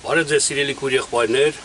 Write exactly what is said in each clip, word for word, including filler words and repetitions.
Բարև ձեզ սիրելի քույր եղբայրներ,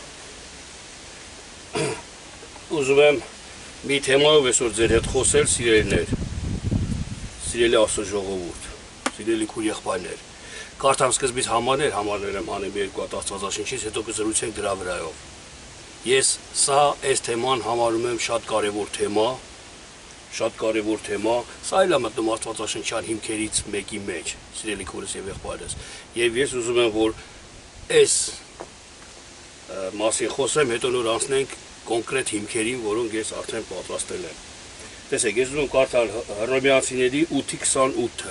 ուզում եմ մի թեմայով այսօր ձեր հետ խոսել, սիրելիներ, սիրելի Աստծո ժողովուրդ, սիրելի քույր եղբայրներ, կարդամ սկզբից համարներ, համարներ եմ անեմ երկու հատ Աստվածաշնչից, հետո կզրուցենք դրա վրայով։ Ես սա այս թեման համարում եմ շատ կարևոր թեմա, շատ կարևոր թեմա, սա էլ է մտնում Աստվածաշնչյան հիմքերից մեկի մեջ, սիրելի քույրս եւ եղբայրս, եւ ես ուզում եմ, որ այս մասին խոսեմ, հետո նոր անցնենք կոնկրետ հիմքերին, որոնք ես արդեն պատրաստել եմ։ Տեսեք, ես ուզում եմ կարդալ Հռոմեացիների ութի քսանութը։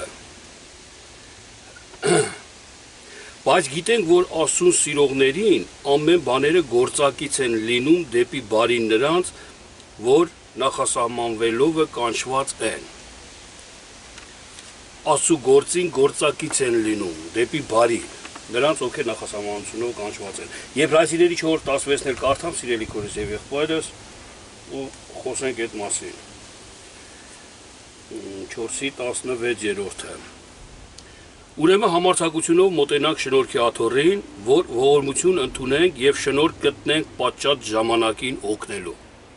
Բայց գիտենք, որ Աստծուն սիրողներին ամեն բաները գործակից են լինում դեպի բարին նրանց, որ նախասահմանվելով կանչված են։ Աստծու գործին գործակից են լինում դեպի բարին նրանց, ովքեր նախասահմանությունով կանչված են։ Եբրայեցիների չորրորդ տասնվեցն էլ կարդամ, սիրելի քույրս եւ եղբայրս, ու խոսենք այդ մասին։ չորսի տասնվեցերորդը։ Ուրեմն համարձակությունով մոտենանք շնորհքի աթոռին, որ ողորմություն ընդունենք եւ շնորհք գտնենք պատշաճ ժամանակին օգնելու։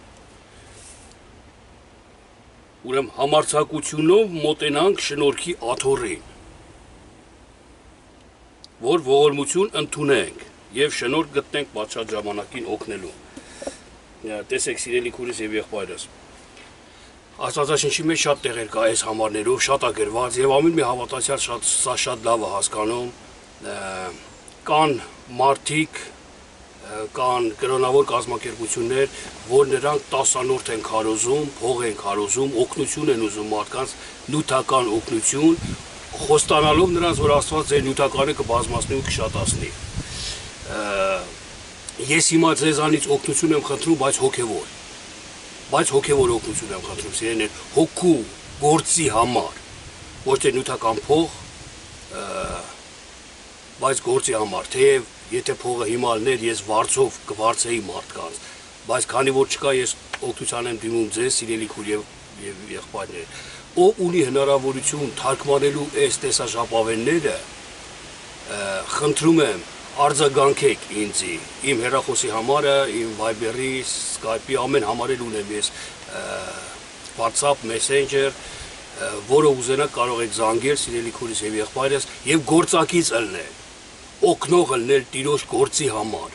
Ուրեմն համարձակությունով մոտենանք շնորհքի աթոռին, որ ողորմություն ընդունենք եւ շնորհք գտնենք պատշաճ ժամանակին օգնելու։ Տեսեք, սիրելի քույրս եւ եղբայրս, Աստվածաշնչի մեջ շատ տեղեր կա այս համարներով, շատ է գրված եւ ամեն մի հավատացյալ շատ սա շատ լավ է հասկանում։ Կան մարդիկ, կան կրոնավոր կազմակերպություններ, որ նրանք տասանորդ են քարոզում, փող են քարոզում, օգնություն են ուզում մարդկանց, նյութական օգնություն, խոստանալով նրանց, որ Աստված ձեր նյութականը կբազմացնի ու կշատացնի։ Ես հիմա ձեզանից օգնություն եմ խնդրում, բայց հոգևոր։ Բայց հոգևոր օգնություն եմ խնդրում, սիրելիներ, հոգու գործի համար, ոչ թե նյութական փող, բայց գործի համար, թեև եթե փողը հիմա լներ, ես վարձով կվարձեի մարդկանց, բայց քանի որ չկա, ես օգնության եմ դիմում ձեզ, սիրելի քույր եւ եղբայրներ, ով ունի հնարավորություն թարգմանելու այս տեսաժապավենները, խնդրում եմ արձագանքեք ինձի, իմ հեռախոսի համարը, իմ Viber-ի, Skype-ի, ամեն համարել ունեմ ես, WhatsApp, Messenger, որը ուզենաք կարող եք զանգել, սիրելի քույրս եւ եղբայրս, եւ գործակից ելնել, օգնող ելնել Տիրոջ գործի համար։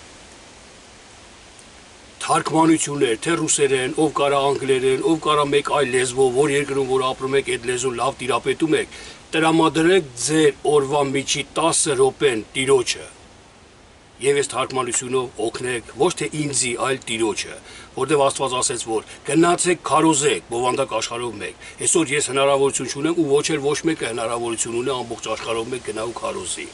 Թարգմանություններ, թե ռուսերեն, ով կարա անգլերեն, ով կարա մեկ այլ լեզվով, որ երկրում որ ապրում եք, այդ լեզուն լավ տիրապետում եք, տրամադրեք ձեր օրվա միջի տասը րոպեն Տիրոջը։ Եվ այս թարգմանությունով օգնեք ոչ թե ինձի, այլ Տիրոջը, որտեղ Աստված ասեց, որ գնացեք քարոզեք բովանդակ աշխարհով մեկ։ Այսօր ես հնարավորություն չունեմ ու ոչ էլ ոչ մեկը հնարավորություն ունի ամբողջ աշխարհով մեկ գնա ու քարոզի։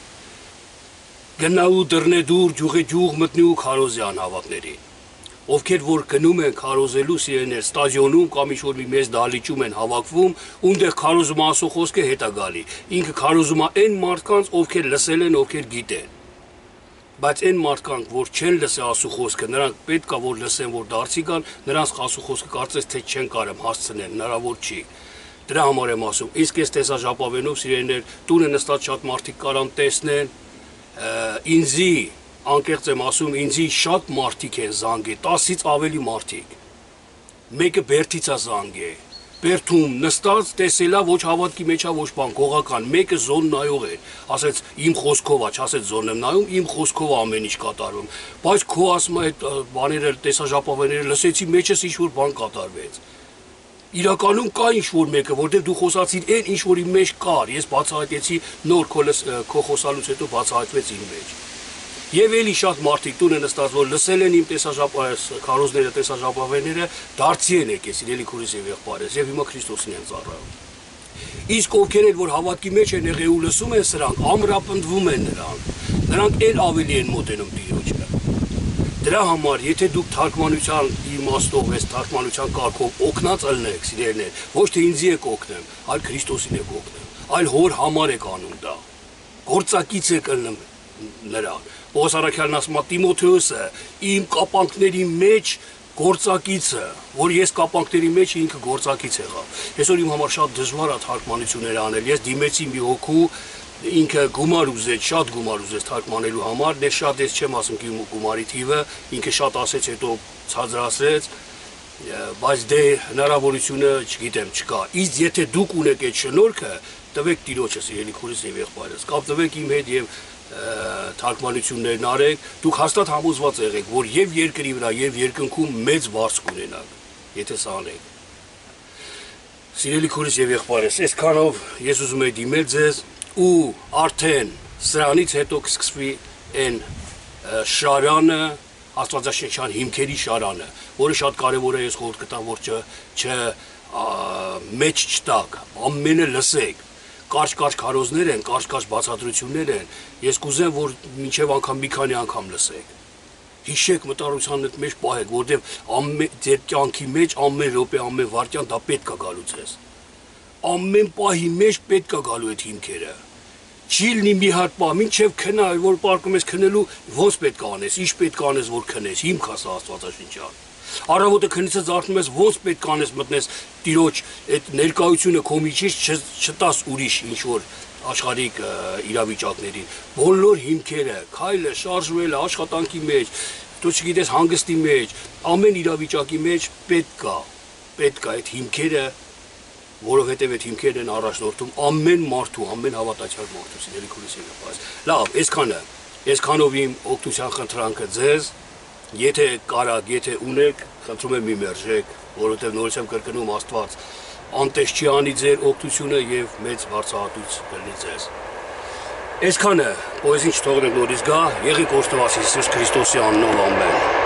Գնա ու դռնե դուր, ջուղե ջուղ մտնի ու քարոզի անհավատների։ Ովքեր որ գնում են քարոզելու, սիրելիներ, ստադիոնում կամ ինչ-որ մի մեծ դահլիճում են հավաքվում, ունդեղ քարոզում ասո խոսքը հետ է գալի։ Ինքը քարոզում է այն մարդկանց, ովքեր լսել են, ովքեր գիտեն։ Բայց այն մարդկանք, որ չեն լսել ասու խոսքը, նրանք պետք է որ լսեն, որ դարձի գան, նրանց ասու խոսքը կարծես թե չեն կարեմ հասցնել, հնարավոր չի։ Դրա համար եմ ասում, իսկ այս տեսաժապավենով, սիրելիներ, տունը նստած շատ մարդիկ կարան տեսնեն, ինձի անկեղծ եմ ասում, ինձի շատ մարդիկ են զանգել, տասից ավելի մարդիկ։ Մեկը Բերդից է զանգել, Բերդում նստած տեսելա ոչ հավատքի մեջ է ոչ բան, գողական, մեկը զոն նայող էր, ասեց իմ խոսքով է, չասեց զոնն եմ նայում, իմ խոսքով է ամեն ինչ կատարվում, բայց քո ասում այդ բաները, տեսաժապավենները լսեցի, մեջս ինչ-որ բան կատարվեց։ Իրականում կա ինչ-որ մեկը, որտեղ դու խոսացիր այն ինչ-որի մեջ կար, ես բացահայտեցի նոր քո խոսալուց հետո բացահայտվեց իմ մեջ։ Եվ էլի շատ մարդիկ տուն են նստած, որ լսել են իմ քարոզները, տեսաժապավենները, դարձի են եկել, սիրելի քույրս եւ եղբայրս, եւ հիմա Քրիստոսին են ծառայում։ Իսկ ովքեր են, որ հավատքի մեջ են եղել ու լսում են սրանք, ամրապնդվում են նրանք, նրանք էլ ավելի են մոտենում Տիրոջը։ Դրա համար, եթե դուք թարգմանության իմաստով, այս թարգմանության կարգով օգնած ելնեք, սիրելիներ, ոչ թե ինձ եք օգնեմ, այլ Քրիստոսին եք օգնում, այլ հոր համար եք անում դա։ Գործակից եք ելնում նրան։ Պողոս առաքյալն ասում է Տիմոթեոսը իմ կապանքների մեջ գործակիցը, որ ես կապանքների մեջ ինքը գործակից եղավ։ Այսօր իմ համար շատ դժվար է թարգմանություններ անել։ Ես դիմեցի մի հոգու, ինքը գումար ուզեց, շատ գումար ուզեց թարգմանելու համար, դե շատ ես չեմ ասում գում գումարի թիվը, ինքը շատ ասեց, հետո ցածրացրեց, բայց դե հնարավորությունը չգիտեմ, չկա։ Իսկ եթե դուք ունեք այդ շնորհքը, տվեք Տիրոջը, սիրելի քուրս եւ եղբայրս, կապտվեք իմ հետ եւ թարգմանություններն արեք, դուք հաստատ համոզված եղեք, որ եւ երկրի վրա եւ երկնքում մեծ վարձ կունենաք, եթե սա անեք։ Սիրելի քուրս եւ եղբայրս, այսքանով ես ուզում եմ դիմել ձեզ ու արդեն սրանից հետո կսկսվի այն շարանը, աստվածաշնչյան հիմքերի շարանը, որը շատ կարևոր է, ես խորհուրդ կտամ, որ չ մեջ չտակ, ամենը լսեք, կարճ-կարճ քարոզներ են, կարճ-կարճ բացատրություններ են, ես կուզեմ, որ մինչև անգամ մի քանի անգամ լսեք, հիշեք մտարության մեջ պահեք, որտև ձեր կյանքի մեջ ամեն րոպե, ամեն վայրկյան դա պետք է գալու ձեզ, ամեն պահի մեջ պետք է գալու այդ հիմքերը, չի լինի մի հատ պահ, մինչև քնա, որ պարկում ես քնելու, ոնց պետք է անես, ինչ պետք է անես, որ քնես, հիմք է սա աստվածաշնչյան։ Առավոտը քնեցից արթնում ես, ոնց պետք է անես մտնես Տիրոջ այդ ներկայությունը քո միջից չտաս ուրիշ ինչ որ աշխարհիկ իրավիճակներին։ Բոլոր հիմքերը, քայլը, շարժվելը, աշխատանքի մեջ, դու չգիտես հանգստի մեջ, ամեն իրավիճակի մեջ պետք է, պետք է այդ հիմքերը, որովհետև այդ հիմքերն են առաջնորդում ամեն մարդու, ամեն հավատացյալ մարդու, սիրելի քուրս եղբայրս։ Լավ, այսքանը, այսքանով իմ օգնության խնդրանքը ձեզ, եթե կարաք, եթե ունեք, խնդրում եմ մի մերժեք, որովհետև նորից եմ կրկնում Աստված անտես չի անի ձեր օգնությունը եւ մեծ բարձրահատույց կլինի ձեզ։ Այսքանը, պոեզին չթողնենք նորից գա, եղեք օգտված Հիսուս Քրիստոսի անունով ամեն։